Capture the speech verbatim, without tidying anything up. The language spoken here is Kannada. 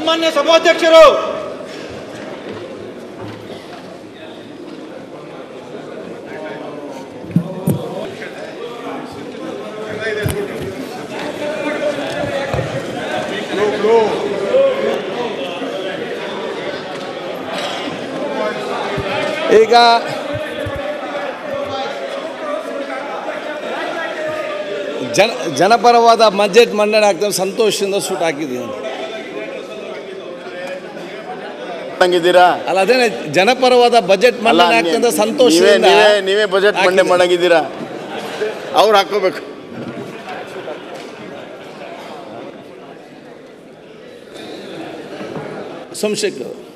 ಸನ್ಮಾನ್ಯ ಸಭಾಧ್ಯಕ್ಷರು, ಈಗ ಜನ ಜನಪರವಾದ ಬಜೆಟ್ ಮಂಡನೆ ಆಗ್ತದೆ, ಸಂತೋಷದಿಂದ ಸೂಟ್ ಹಾಕಿದ್ದೀನಿ. ಅಲ್ಲ, ಅದೇನೆ ಜನಪರವಾದ ಬಜೆಟ್ ಮಂಡನೆ ಆಗ್ತದೆ, ಸಂತೋಷದಿಂದ ನೀವೇ ಬಜೆಟ್ ಮಂಡನೆ ಮಾಡಾಗಿದ್ದೀರಾ, ಅವ್ರು ಹಾಕೋಬೇಕು. ಸೋಮಶೇಖರ್